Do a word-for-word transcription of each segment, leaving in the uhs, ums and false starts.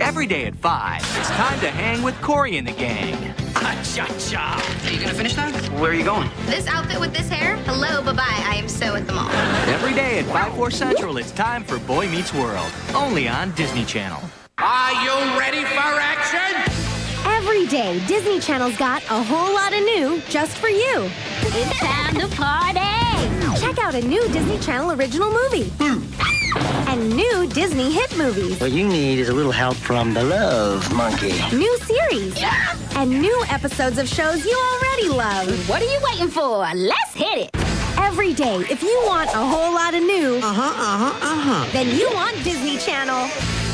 Every day at five, it's time to hang with Corey and the gang. Cha-cha. Are you gonna finish that? Where are you going? This outfit with this hair? Hello, bye-bye. I am so at the mall. Every day at five, four Central, it's time for Boy Meets World. Only on Disney Channel. Are you ready for action? Every day, Disney Channel's got a whole lot of new just for you. It's time to party! Check out a new Disney Channel original movie. And new Disney hit movies. What you need is a little help from the Love Monkey. New series. And new episodes of shows you already love. What are you waiting for? Let's hit it! Every day, if you want a whole lot of new, Uh-huh, uh-huh, uh-huh. then you want Disney Channel.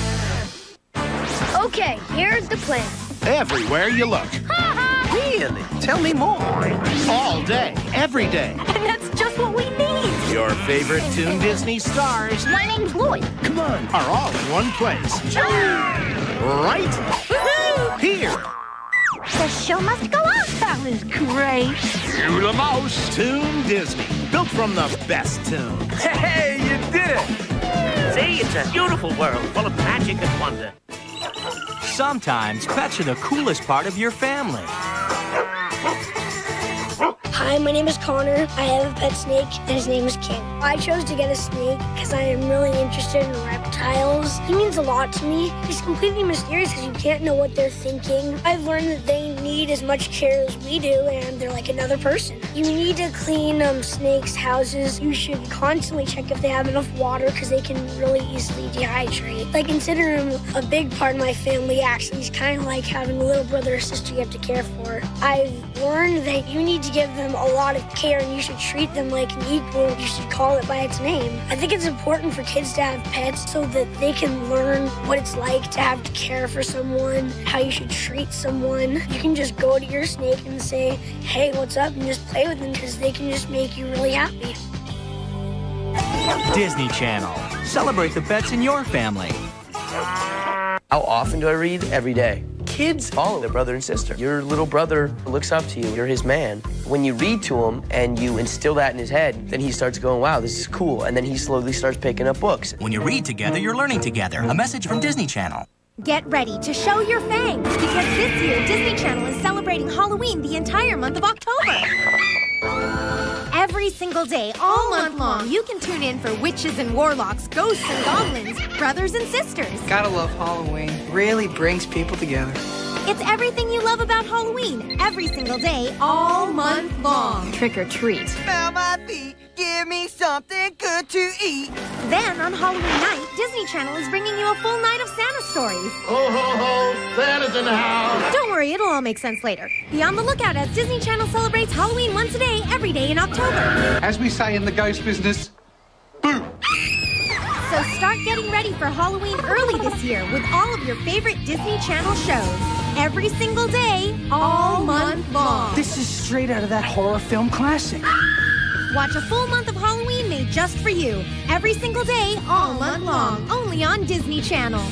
Okay, here's the plan. Everywhere you look. Really? Tell me more. All day, every day. And that's just what we need. Your favorite Toon Disney stars My name's Lloyd. come on, are all in one place. Right here. The show must go on. That was great. You the mouse. Toon Disney, built from the best tunes. Hey, you did it! See, it's a beautiful world full of magic and wonder. Sometimes pets are the coolest part of your family. Hi, my name is Connor. I have a pet snake, and his name is King. I chose to get a snake because I am really interested in reptiles. He means a lot to me. He's completely mysterious because you can't know what they're thinking. I've learned that they need as much care as we do, and they're like another person. You need to clean um, snakes' houses. You should constantly check if they have enough water because they can really easily dehydrate. I consider him a big part of my family, actually. He's kind of like having a little brother or sister you have to care for. I've learned that you need to give them a lot of care and you should treat them like an equal. You should call it by its name. I think it's important for kids to have pets so that they can learn what it's like to have to care for someone, how you should treat someone. You can just go to your snake and say, hey, what's up? And just play with them because they can just make you really happy. Disney Channel. Celebrate the pets in your family. How often do I read? Every day. Kids follow their brother and sister. Your little brother looks up to you. You're his man. When you read to him and you instill that in his head, then he starts going, wow, this is cool. And then he slowly starts picking up books. When you read together, you're learning together. A message from Disney Channel. Get ready to show your fangs because this year Disney Channel is celebrating Halloween the entire month of October. Every single day, all month long, you can tune in for witches and warlocks, ghosts and goblins, brothers and sisters. Gotta love Halloween. Really brings people together. It's everything you love about Halloween, every single day, all month long. Trick or treat. Smell my feet. Give me something good to eat. Then, on Halloween night, Disney Channel is bringing you a full night of Santa stories. Ho, ho, ho, Santa's in the house. Don't worry, it'll all make sense later. Be on the lookout as Disney Channel celebrates Halloween once a day, every day in October. As we say in the ghost business, boo! So start getting ready for Halloween early this year with all of your favorite Disney Channel shows. Every single day, all month long. This is straight out of that horror film classic. Watch a full month of Halloween made just for you. Every single day, all month long. Only on Disney Channel.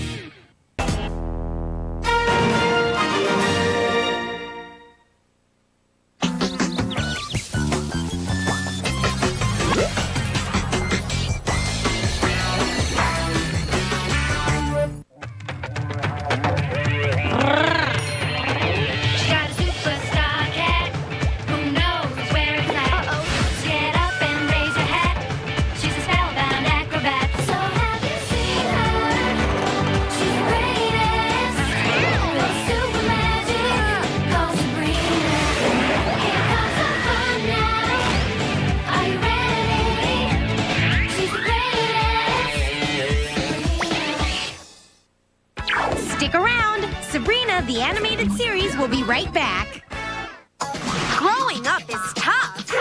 Stick around. Sabrina, the animated series, will be right back. Growing up is tough.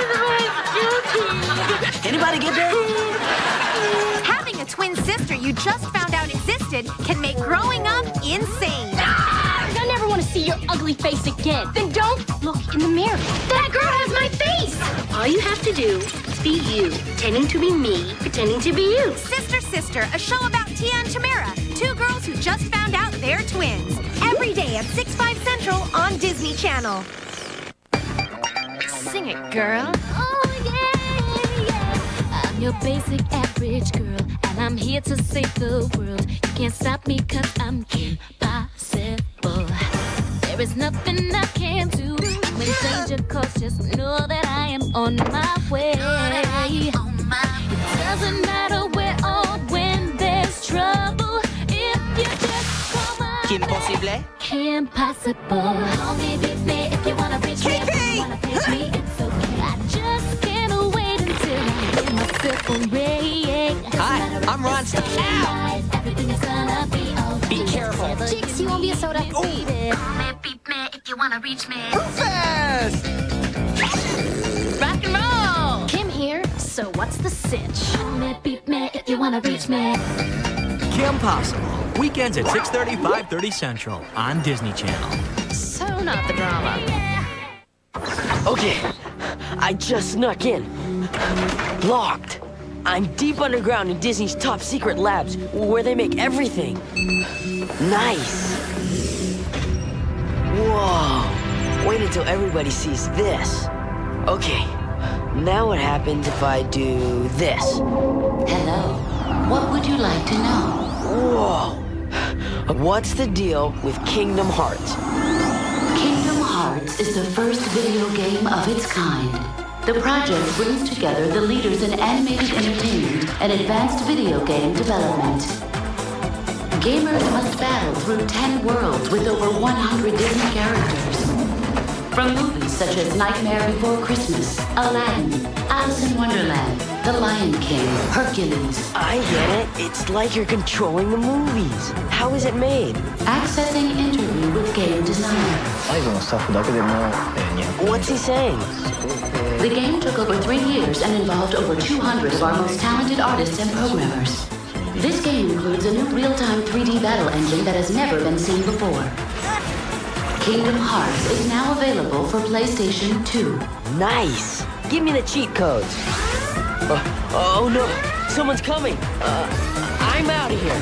Anybody get that? Having a twin sister you just found out existed can make growing up insane. I never want to see your ugly face again. Then don't look in the mirror. That girl has my face! All you have to do is be you, pretending to be me, pretending to be you. Sister Sister, a show about Tia and Tamara, two girls who just found out they're twins. Every day at six, five Central on Disney Channel. Sing it, girl. Oh, yeah, yeah. your basic average girl, and I'm here to save the world. You can't stop me cause I'm impossible. There is nothing I can do. When danger calls, just know that I am on my way. It doesn't matter where or when there's trouble. If you just call my name. Impossible? Impossible. Call me, beat me if you wanna reach me. If you wanna pinch me, it's okay. I just can't wait until I get myself away. Hi, I'm Ron Stein. Ow! Everything's gonna be alright. Be careful. Chicks, you won't be a soda. Oh. Baby. Call me, beat me if you wanna reach me. Fast! Rock and roll! Kim here, so what's the sitch? Call me, beat me if you wanna reach me. Kim Possible. Weekends at six thirty, five thirty Central on Disney Channel. So not the drama. Okay, I just snuck in. Locked. I'm deep underground in Disney's top secret labs, where they make everything. Nice. Whoa. Wait until everybody sees this. Okay, now what happens if I do this? Hello. What would you like to know? Whoa. What's the deal with Kingdom Hearts? Kingdom Hearts is the first video game of its kind. The project brings together the leaders in animated entertainment and advanced video game development. Gamers must battle through ten worlds with over one hundred Disney characters. From movies such as Nightmare Before Christmas, Aladdin, Alice in Wonderland, The Lion King, Hercules. I get it. It's like you're controlling the movies. How is it made? Accessing interview with game designer. What's he saying? The game took over three years and involved over two hundred of our most talented artists and programmers. This game includes a new real-time three D battle engine that has never been seen before. Kingdom Hearts is now available for PlayStation two. Nice! Give me the cheat codes. Uh, oh no! Someone's coming! Uh, I'm out of here!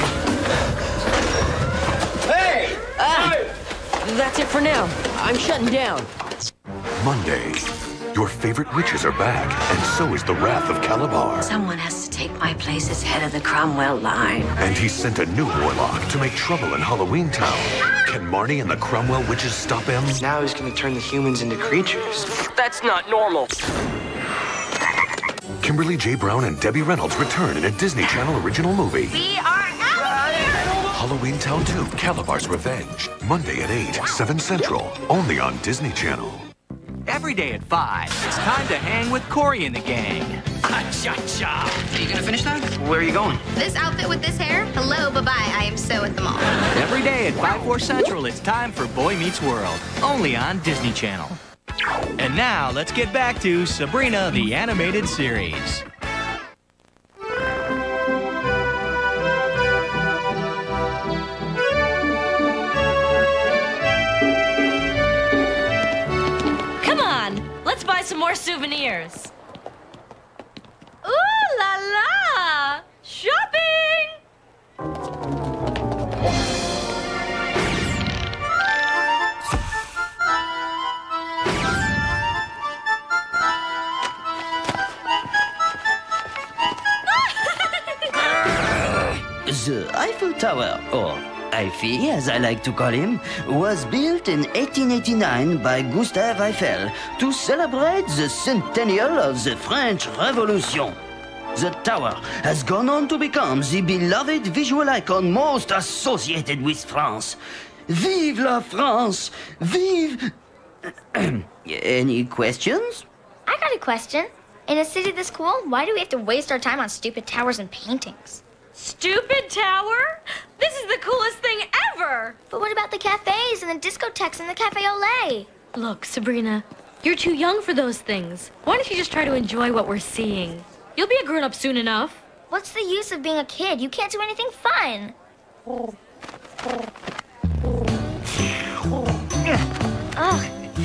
Hey! Ah! That's it for now. I'm shutting down. Monday. Your favorite witches are back, and so is the Wrath of Calabar. Someone has to take my place as head of the Cromwell line. And he sent a new warlock to make trouble in Halloween Town. Can Marnie and the Cromwell witches stop him? Now he's gonna turn the humans into creatures. That's not normal. Kimberly J. Brown and Debbie Reynolds return in a Disney Channel original movie. We are out here! Halloween Town two, Calabar's Revenge. Monday at eight, seven Central. Only on Disney Channel. Every day at five, it's time to hang with Corey and the gang. Cha-cha! Are you gonna finish that? Where are you going? This outfit with this hair? Hello, bye-bye. I am so at the mall. Every day at five, four Central, it's time for Boy Meets World. Only on Disney Channel. And now, let's get back to Sabrina, the animated series. Let's buy some more souvenirs. Ooh la la! Shopping! The Eiffel Tower, or Eiffel, as I like to call him, was built in eighteen eighty-nine by Gustave Eiffel to celebrate the centennial of the French Revolution. The tower has gone on to become the beloved visual icon most associated with France. Vive la France! Vive... Any questions? I got a question. In a city this cool, why do we have to waste our time on stupid towers and paintings? Stupid tower? This is the coolest thing ever! But what about the cafes and the discotheques and the Cafe Olay? Look, Sabrina, you're too young for those things. Why don't you just try to enjoy what we're seeing? You'll be a grown-up soon enough. What's the use of being a kid? You can't do anything fun. Ugh.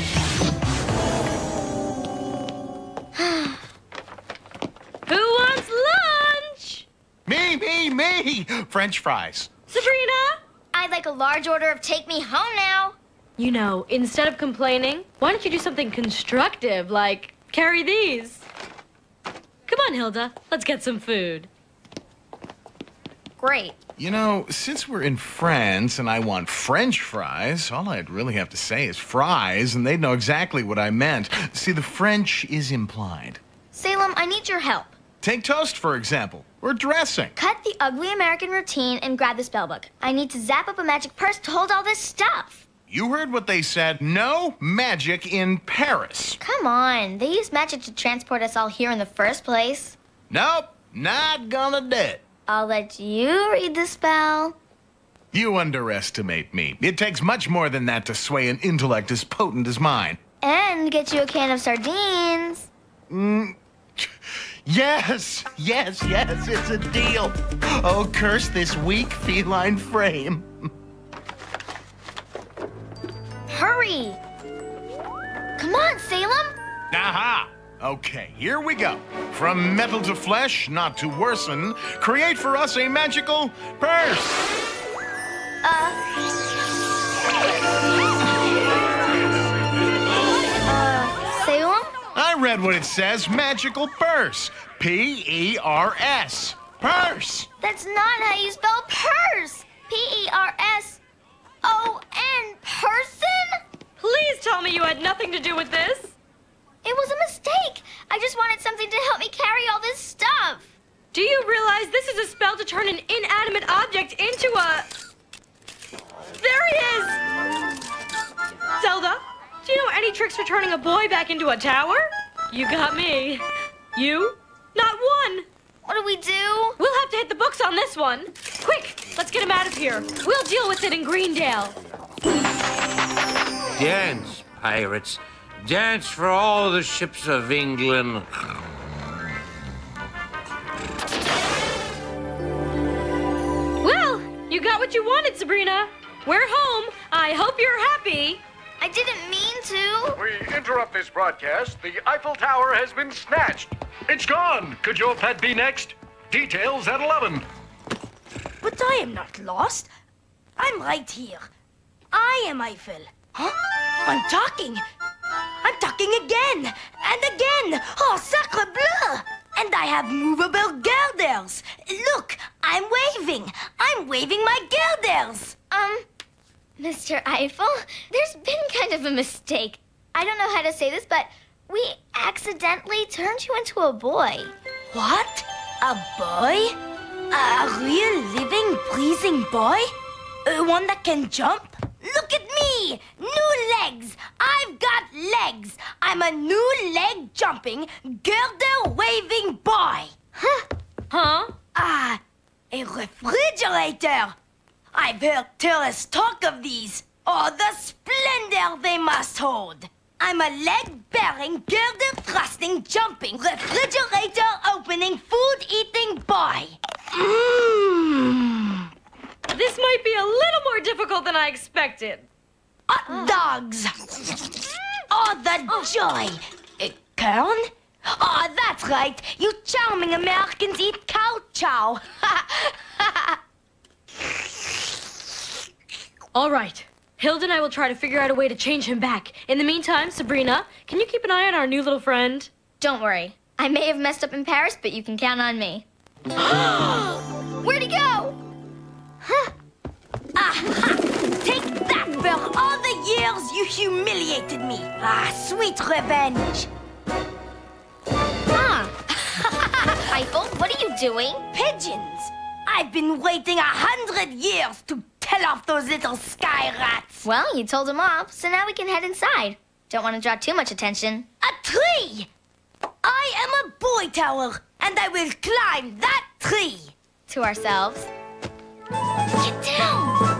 Who wants lunch? Me, me, me! French fries. Sabrina? I'd like a large order of take me home now. You know, instead of complaining, why don't you do something constructive, like carry these? Come on, Hilda. Let's get some food. Great. You know, since we're in France and I want French fries, all I'd really have to say is fries, and they'd know exactly what I meant. See, the French is implied. Salem, I need your help. Take toast, for example, or dressing. Cut the ugly American routine and grab the spellbook. I need to zap up a magic purse to hold all this stuff. You heard what they said. No magic in Paris. Come on. They used magic to transport us all here in the first place. Nope, not gonna do it. I'll let you read the spell. You underestimate me. It takes much more than that to sway an intellect as potent as mine. And get you a can of sardines. Mm. Yes, yes, yes, it's a deal. Oh, curse this weak feline frame. Hurry! Come on, Salem! Aha! Okay, here we go. From metal to flesh, not to worsen, create for us a magical purse. Uh... Uh, Salem? I read what it says, magical purse. P E R S. Purse. That's not how you spell purse. P E R S O N. Person? Please tell me you had nothing to do with this. It was a mistake. I just wanted something to help me carry all this stuff. Do you realize this is a spell to turn an inanimate object into a... There he is! Zelda, do you know any tricks for turning a boy back into a tower? You got me. You? Not one. What do we do? We'll have to hit the books on this one. Quick, let's get him out of here. We'll deal with it in Greendale. Dance, pirates. Dance for all the ships of England. Well, you got what you wanted, Sabrina. We're home. I hope you're happy. I didn't mean to. We interrupt this broadcast. The Eiffel Tower has been snatched. It's gone. Could your pet be next? Details at eleven. But I am not lost. I'm right here. I am Eiffel. Huh? I'm talking. I'm talking again and again. Oh, sacre bleu! And I have movable girders. Look, I'm waving. I'm waving my girders. Um, Mister Eiffel, there's been kind of a mistake. I don't know how to say this, but we accidentally turned you into a boy. What? A boy? A real living, breathing boy? Uh, one that can jump? Look at me! New legs! I've got legs! I'm a new leg jumping, girder waving boy! Huh? Huh? Ah, a refrigerator! I've heard tourists talk of these. Oh, the splendor they must hold! I'm a leg-bearing, girder-thrusting, jumping, refrigerator-opening, food-eating boy! Mmm! This might be a little more difficult than I expected. Hot dogs! Oh, the joy! Uh, corn? Oh, that's right. You charming Americans eat cow chow. All right. Hilda and I will try to figure out a way to change him back. In the meantime, Sabrina, can you keep an eye on our new little friend? Don't worry. I may have messed up in Paris, but you can count on me. Where'd he go? Huh? Aha! Take that for all the years you humiliated me. Ah, sweet revenge. Ah. Eiffel, what are you doing? Pigeons. I've been waiting a hundred years to tell off those little sky rats. Well, you told them off, so now we can head inside. Don't want to draw too much attention. A tree! I am a boy tower, and I will climb that tree. To ourselves. Get down!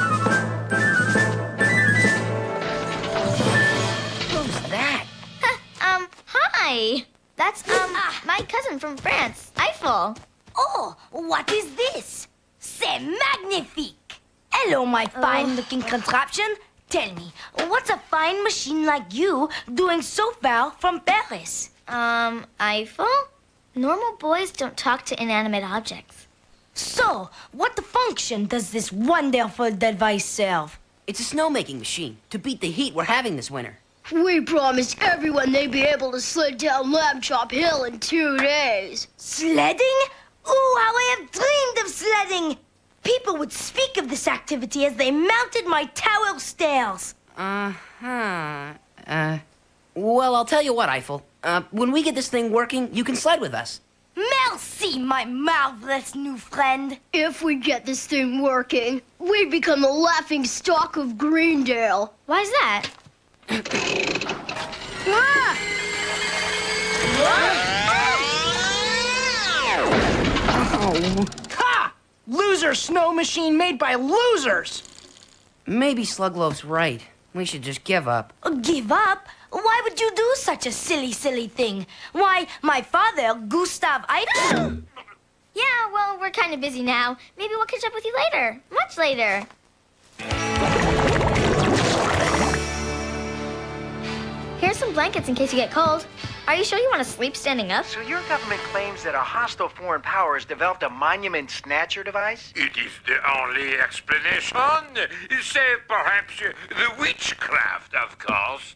Who's that? um, hi. That's, um, ah. my cousin from France, Eiffel. Oh, what is this? C'est magnifique. Hello, my fine-looking uh. contraption. Tell me, what's a fine machine like you doing so far from Paris? Um, Eiffel? Normal boys don't talk to inanimate objects. So, what function does this wonderful device serve? It's a snowmaking machine to beat the heat we're having this winter. We promised everyone they'd be able to sled down Lamb Chop Hill in two days. Sledding? Ooh, how I have dreamed of sledding! People would speak of this activity as they mounted my tower stairs. Uh-huh. Uh, well, I'll tell you what, Eiffel. Uh, when we get this thing working, you can sled with us. Merci, my marvelous new friend. If we get this thing working, we become the laughing stock of Greendale. Why's that? Ah! Oh. Ha! Loser snow machine made by losers. Maybe Slugloaf's right. We should just give up. Give up? Why would you do such a silly, silly thing? Why, my father, Gustav Eiffel... Yeah, well, we're kind of busy now. Maybe we'll catch up with you later. Much later. Here's some blankets in case you get cold. Are you sure you want to sleep standing up? So your government claims that a hostile foreign power has developed a monument snatcher device? It is the only explanation. Save perhaps uh, the witchcraft, of course.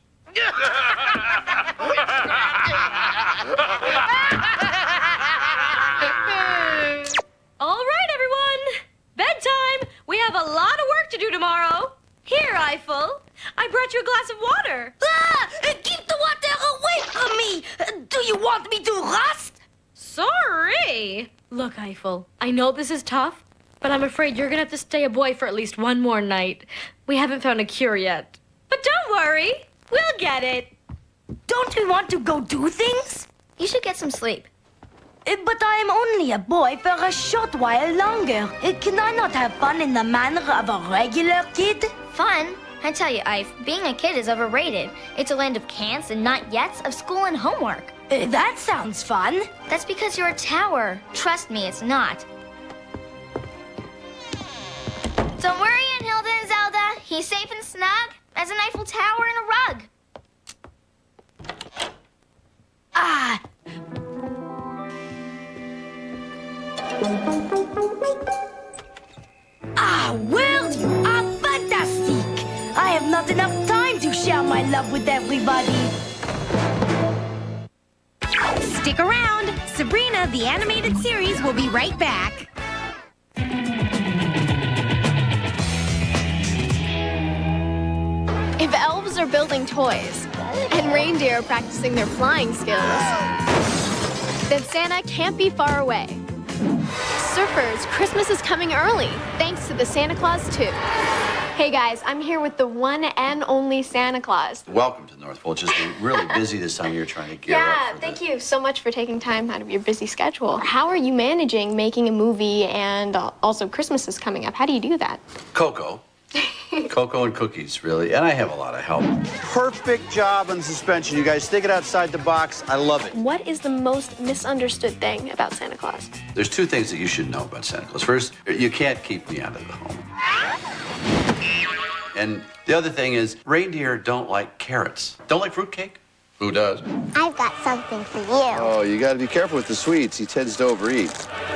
All right, everyone. Bedtime. We have a lot of work to do tomorrow. Here, Eiffel. I brought you a glass of water. Ah! Keep the water away from me! Do you want me to rust? Sorry. Look, Eiffel, I know this is tough, but I'm afraid you're gonna have to stay a boy for at least one more night. We haven't found a cure yet. But don't worry. We'll get it. Don't we want to go do things? You should get some sleep. Uh, But I am only a boy for a short while longer. Uh, Can I not have fun in the manner of a regular kid? Fun? I tell you, Ife, being a kid is overrated. It's a land of can'ts and not yets, of school and homework. Uh, that sounds fun. That's because you're a tower. Trust me, it's not. Don't worry, Aunt Hilda and Zelda. He's safe and snug as an Eiffel Tower and a rug. Ah! Ah, well, you are fantastic! I have not enough time to share my love with everybody. Stick around. Sabrina, the animated series, will be right back. If elves are building toys and reindeer are practicing their flying skills, then Santa can't be far away. Surfers, Christmas is coming early, thanks to the Santa Claus two. Hey guys, I'm here with the one and only Santa Claus. Welcome to North Pole. It's just really busy this time of year trying to gear Yeah, up for thank the... you so much for taking time out of your busy schedule. How are you managing making a movie and also Christmas is coming up? How do you do that? Cocoa. Cocoa and cookies, really. And I have a lot of help. Perfect job on suspension. You guys think it outside the box. I love it. What is the most misunderstood thing about Santa Claus? There's two things that you should know about Santa Claus. First, you can't keep me out of the home. And the other thing is, reindeer don't like carrots. Don't like fruitcake? Who does? I've got something for you. Oh, you got to be careful with the sweets. He tends to overeat.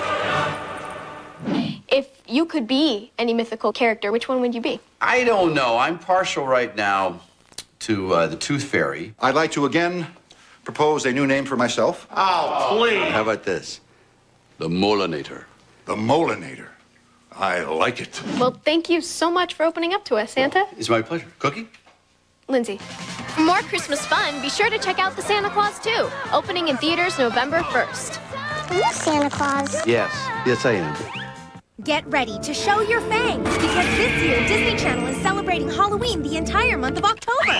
If you could be any mythical character, which one would you be? I don't know. I'm partial right now to uh, the Tooth Fairy. I'd like to again propose a new name for myself. Oh, please. How about this? The Molinator. The Molinator. I like it. Well, thank you so much for opening up to us, Santa. It's my pleasure. Cookie? Lindsay. For more Christmas fun, be sure to check out the Santa Claus two, opening in theaters November first. Are you Santa Claus? Yes. Yes, I am. Get ready to show your fangs, because this year Disney Channel is celebrating Halloween the entire month of October.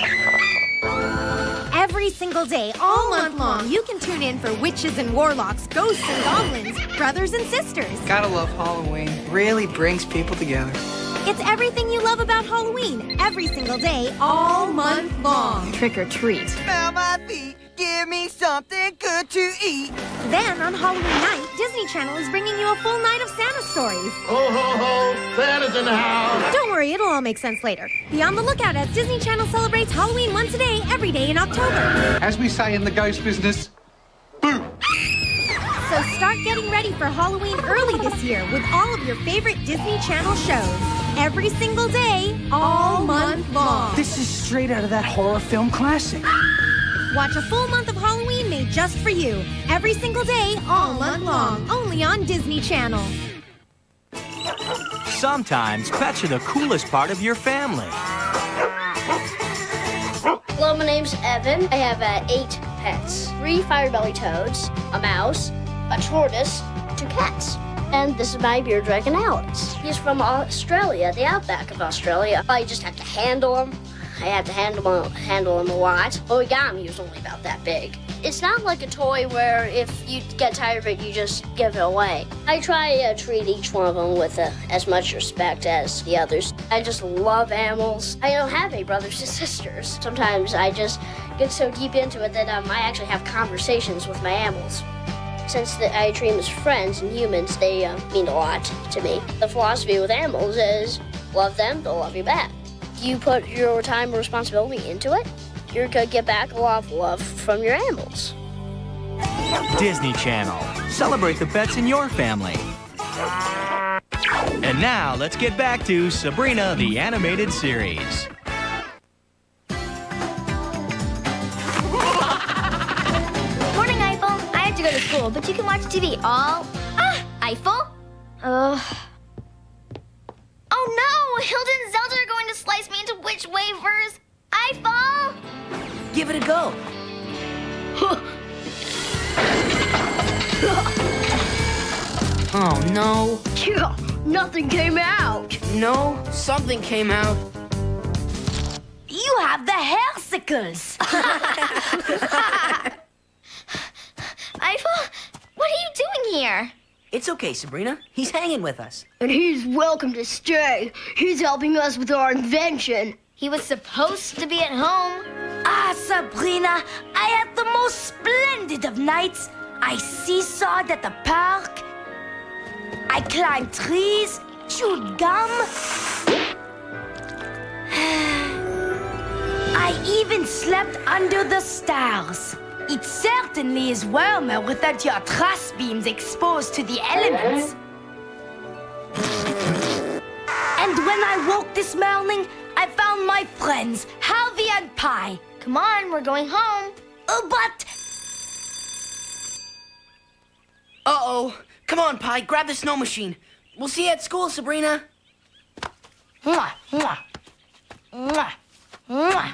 Every single day, all month long, you can tune in for witches and warlocks, ghosts and goblins, brothers and sisters. Gotta love Halloween. Really brings people together. It's everything you love about Halloween, every single day, all month long. Trick or treat. Smell my feet. Give me something good to eat. Then, on Halloween night, Disney Channel is bringing you a full night of Santa stories. Ho, ho, ho! Santa's in the house! Don't worry, it'll all make sense later. Be on the lookout as Disney Channel celebrates Halloween once a day, every day in October. As we say in the ghost business, boo! So start getting ready for Halloween early this year with all of your favorite Disney Channel shows. Every every single day, all month long. This is straight out of that horror film classic. Watch a full month of Halloween made just for you. Every single day, all month long. Only on Disney Channel. Sometimes pets are the coolest part of your family. Hello, my name's Evan. I have uh, eight pets. Three fire-belly toads, a mouse, a tortoise, two cats. And this is my beer dragon, Alex. He's from Australia, the outback of Australia. I just have to handle him. I have to handle him, handle him a lot. Origami is only about that big. It's not like a toy where if you get tired of it, you just give it away. I try to uh, treat each one of them with uh, as much respect as the others. I just love animals. I don't have any brothers and sisters. Sometimes I just get so deep into it that um, I actually have conversations with my animals. Since the, I treat them as friends and humans, they uh, mean a lot to me. The philosophy with animals is love them, they'll love you back. You put your time and responsibility into it, you're gonna get back a lot of love from your animals. Disney Channel. Celebrate the pets in your family. And now, let's get back to Sabrina, the animated series. Morning, Eiffel. I have to go to school, but you can watch T V all... Ah, Eiffel? Ugh. Oh no! Hilda and Zelda are going to slice me into witch wafers! Eiffel! Give it a go. Oh, no. Yeah, nothing came out. No, something came out. You have the hairsicles. Eiffel, what are you doing here? It's okay, Sabrina. He's hanging with us. And he's welcome to stay. He's helping us with our invention. He was supposed to be at home. Ah, Sabrina, I had the most splendid of nights. I seesawed at the park. I climbed trees, chewed gum. I even slept under the stars. It certainly is warmer without your truss beams exposed to the elements. And when I woke this morning, I found my friends, Harvey and Pi. Come on, we're going home. Uh, but... Uh-oh. Come on, Pi, grab the snow machine. We'll see you at school, Sabrina. Mwah, mwah. Mwah, mwah.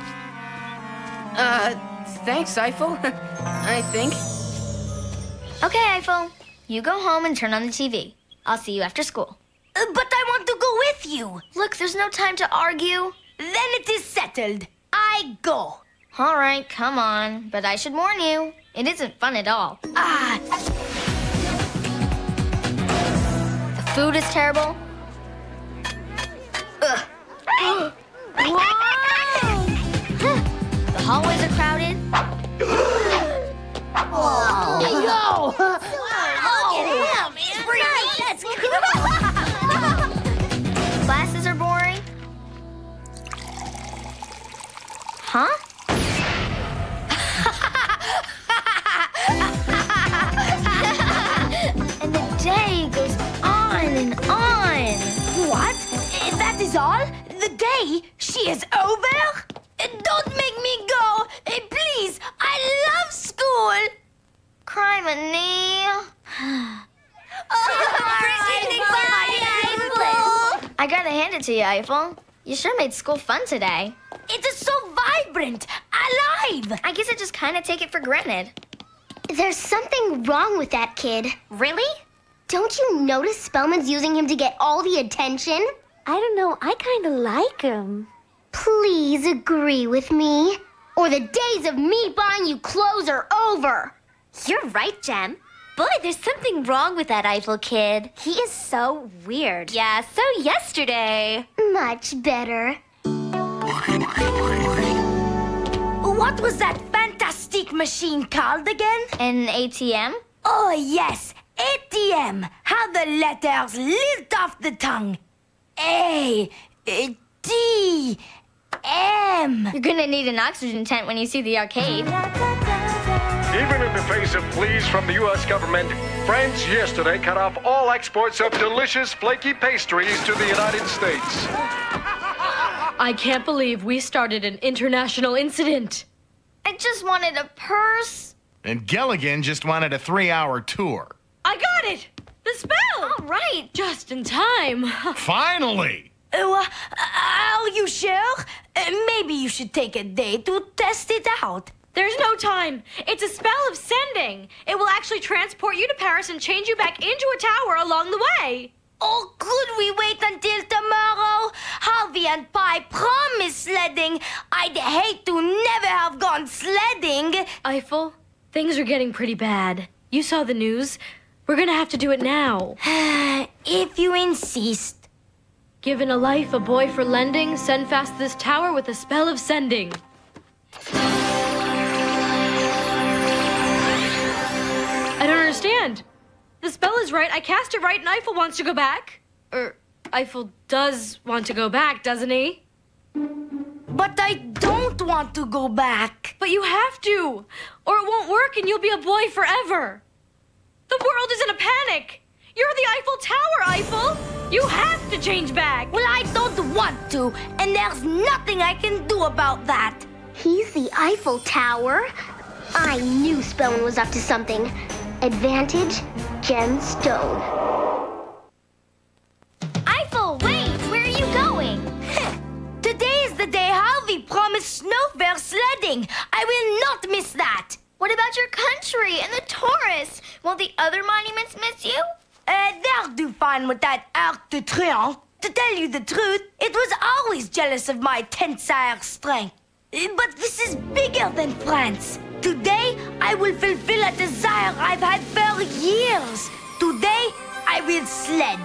Uh, thanks, Eiffel. I think. Okay, Eiffel. You go home and turn on the T V. I'll see you after school. Uh, but I want to go with you. Look, there's no time to argue. Then it is settled. I go. All right, come on. But I should warn you, it isn't fun at all. Ah. The food is terrible. Ugh. Whoa! The hallways are crowded. Oh. Yo! Look at him. He's pretty. That's Classes are boring. Huh? And the day goes on and on. What? That is all? The day? She is over? Don't make me go. Please, I love school. Cry, my knee. I gotta hand it to you, Eiffel. You sure made school fun today. It is so vibrant, alive. I guess I just kind of take it for granted. There's something wrong with that kid. Really? Don't you notice Spellman's using him to get all the attention? I don't know. I kind of like him. Please agree with me, or the days of me buying you clothes are over. You're right, Jem. Boy, there's something wrong with that Eiffel kid. He is so weird. Yeah, so yesterday. Much better. What was that fantastic machine called again? An A T M? Oh, yes, A T M. How the letters lilt off the tongue. A, T, M. You're gonna need an oxygen tent when you see the arcade. Even in the face of pleas from the U S government, France yesterday cut off all exports of delicious flaky pastries to the United States. I can't believe we started an international incident. I just wanted a purse. And Gilligan just wanted a three-hour tour. I got it! The spell! All right. Just in time. Finally! Uh, are you sure? Uh, maybe you should take a day to test it out. There's no time. It's a spell of sending. It will actually transport you to Paris and change you back into a tower along the way. Oh, could we wait until tomorrow? Harvey and Pi promised sledding. I'd hate to never have gone sledding. Eiffel, things are getting pretty bad. You saw the news. We're gonna have to do it now. If you insist. Given a life, a boy for lending, send fast this tower with a spell of sending. I don't understand. The spell is right, I cast it right, and Eiffel wants to go back. Or Eiffel does want to go back, doesn't he? But I don't want to go back. But you have to, or it won't work and you'll be a boy forever. The world is in a panic. You're the Eiffel Tower, Eiffel. You have to change back. Well, I don't want to, and there's nothing I can do about that. He's the Eiffel Tower? I knew Spellman was up to something. Advantage, gemstone. Eiffel, wait! Where are you going? Today is the day Harvey promised snow fair sledding. I will not miss that. What about your country and the tourists? Won't the other monuments miss you? Uh, they'll do fine with that Arc de Triomphe. To tell you the truth, it was always jealous of my tensile strength. But this is bigger than France. Today, I will fulfill a desire I've had for years. Today, I will sled.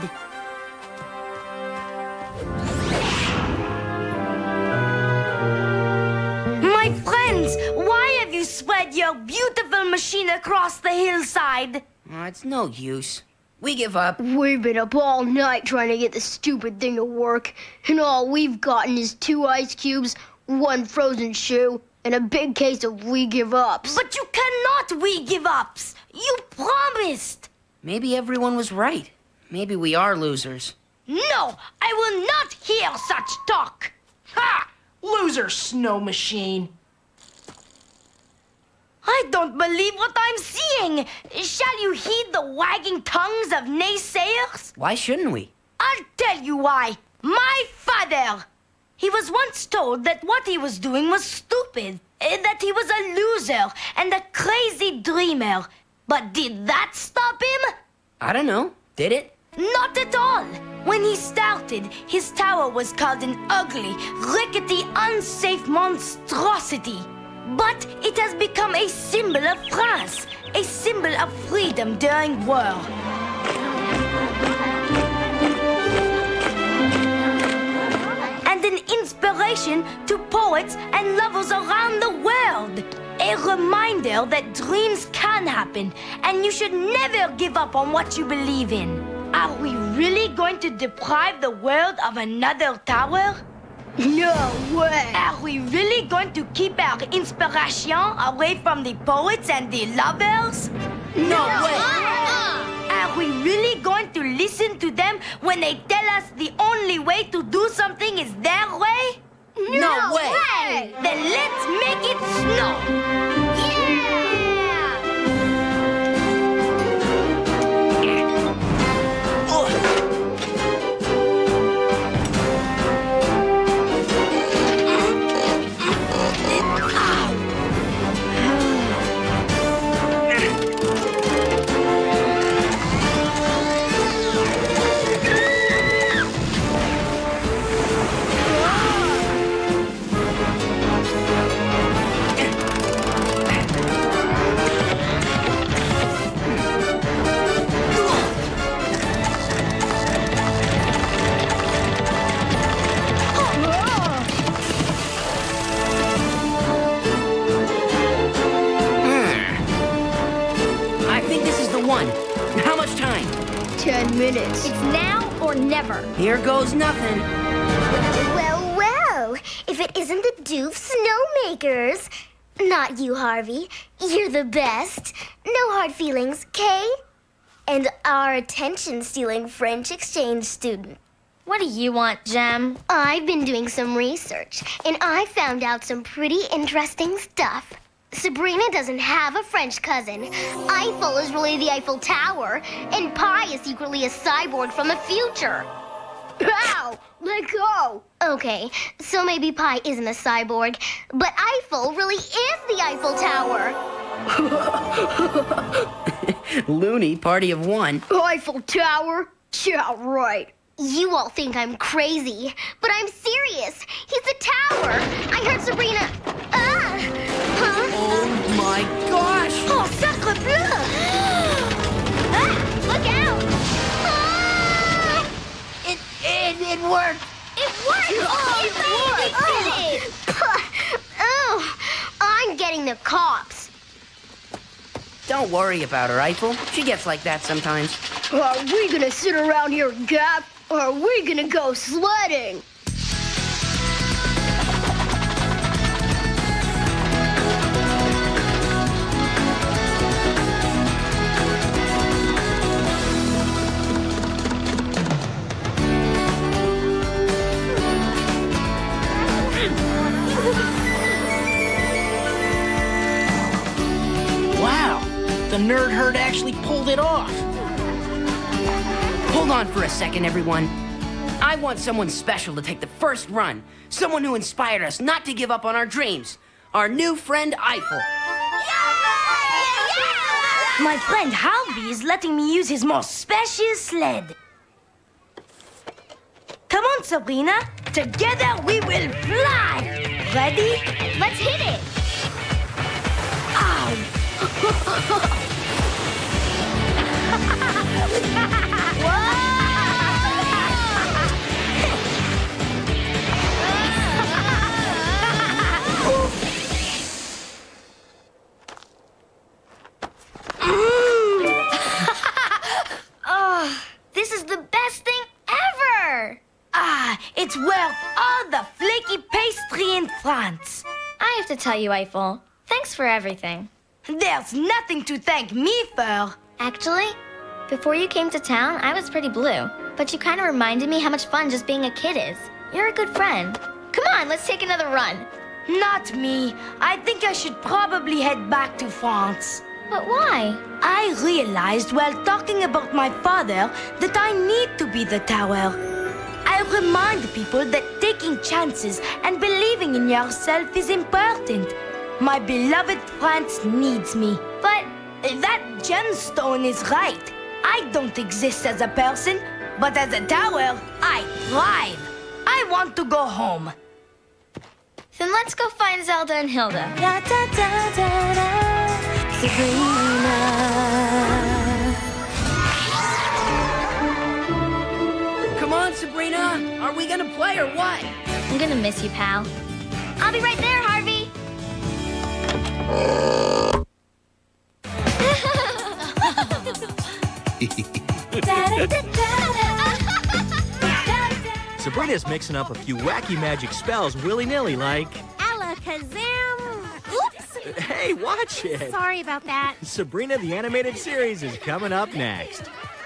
My friends, why have you spread your beautiful machine across the hillside? Oh, it's no use. We give up. We've been up all night trying to get the stupid thing to work, and all we've gotten is two ice cubes, one frozen shoe, and a big case of we give ups. But you cannot we give ups. You promised. Maybe everyone was right. Maybe we are losers. No, I will not hear such talk. Ha! Loser snow machine. I don't believe what I'm seeing. Shall you heed the wagging tongues of naysayers? Why shouldn't we? I'll tell you why. My father. He was once told that what he was doing was stupid, that he was a loser and a crazy dreamer. But did that stop him? I don't know. Did it? Not at all. When he started, his tower was called an ugly, rickety, unsafe monstrosity. But it has become a symbol of France, a symbol of freedom during war. And an inspiration to poets and lovers around the world. A reminder that dreams can happen, and you should never give up on what you believe in. Are we really going to deprive the world of another tower? No way! Are we really going to keep our inspiration away from the poets and the lovers? No, no way! Uh-uh. Are we really going to listen to them when they tell us the only way to do something is their way? No, no way. way! Then let's make it snow! How much time? Ten minutes. It's now or never. Here goes nothing. Well, well, if it isn't the Doof Snowmakers. Not you, Harvey. You're the best. No hard feelings, Kay? And our attention-stealing French exchange student. What do you want, Jem? I've been doing some research, and I found out some pretty interesting stuff. Sabrina doesn't have a French cousin. Eiffel is really the Eiffel Tower, and Pi is secretly a cyborg from the future. Ow! Let go! Okay, so maybe Pi isn't a cyborg, but Eiffel really is the Eiffel Tower. Loony, party of one. Eiffel Tower? Yeah, right. You all think I'm crazy, but I'm serious. He's a tower. I heard Sabrina... Ah! Huh? Oh my gosh! Oh, sacre bleu! Ah! Look out! Ah! It, it, it worked. It worked! Oh, it worked! We did it! Oh, I'm getting the cops. Don't worry about her, Eiffel. She gets like that sometimes. Are we gonna sit around here and gap, or are we gonna go sledding? Wow, the nerd herd actually pulled it off. Hold on for a second, everyone. I want someone special to take the first run. Someone who inspired us not to give up on our dreams. Our new friend, Eiffel. My friend Harvey is letting me use his most special sled. Come on, Sabrina. Together we will fly. Ready? Let's hit it. Ow! Oh, this is the best thing ever! Ah, it's worth all the flaky pastry in France. I have to tell you, Eiffel, thanks for everything. There's nothing to thank me for. Actually, before you came to town, I was pretty blue. But you kind of reminded me how much fun just being a kid is. You're a good friend. Come on, let's take another run. Not me. I think I should probably head back to France. But why? I realized while talking about my father that I need to be the tower. I remind people that taking chances and believing in yourself is important. My beloved France needs me. But that gemstone is right. I don't exist as a person, but as a tower, I thrive. I want to go home. Then let's go find Zelda and Hilda. Da, da, da, da, da. Sabrina. Come on, Sabrina. Are we gonna play or what? I'm gonna miss you, pal. I'll be right there, Harvey. Sabrina's mixing up a few wacky magic spells willy-nilly like... Alakazam! Oops! Hey, watch it! Sorry about that. Sabrina the Animated Series is coming up next.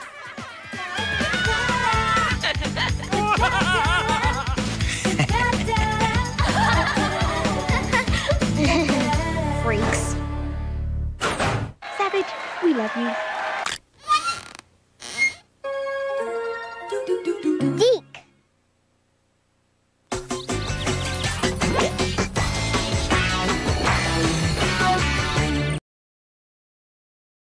Freaks. Savage, we love you. Geek!